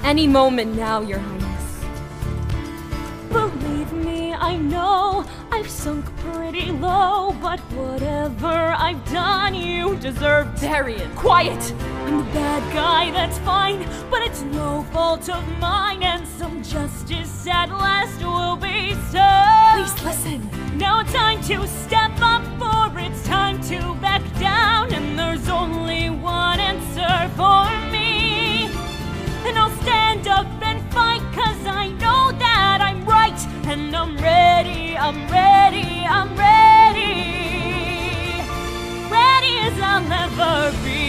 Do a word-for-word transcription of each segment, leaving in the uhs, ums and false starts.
Any moment now, Your Highness. Believe me, I know I've sunk pretty low, but whatever I've done, you deserve. Varian, Quiet! I'm the bad guy, that's fine, but it's no fault of mine, and some justice at last will be served. please listen. Now it's time to step up, for it's time to back down, and there's only one answer for me. And I'll stand up and fight, cause I know that I'm right, and I'm ready, I'm ready, I'm ready. Ready as I'll ever be.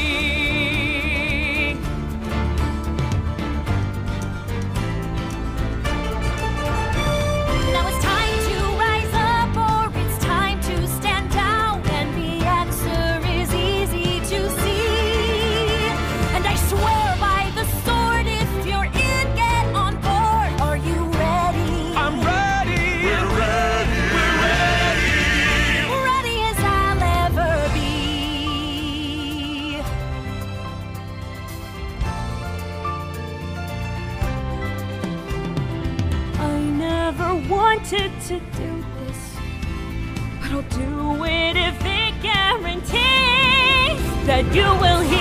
Now it's time to rise up, or it's time to stand down, and the answer is easy to see. And I swear by the sword, if you're in, get on board. Are you ready? I'm ready! We're ready! We're ready! Ready as I'll ever be. I never wanted to do this, but I'll do it if it guarantees that you will hear.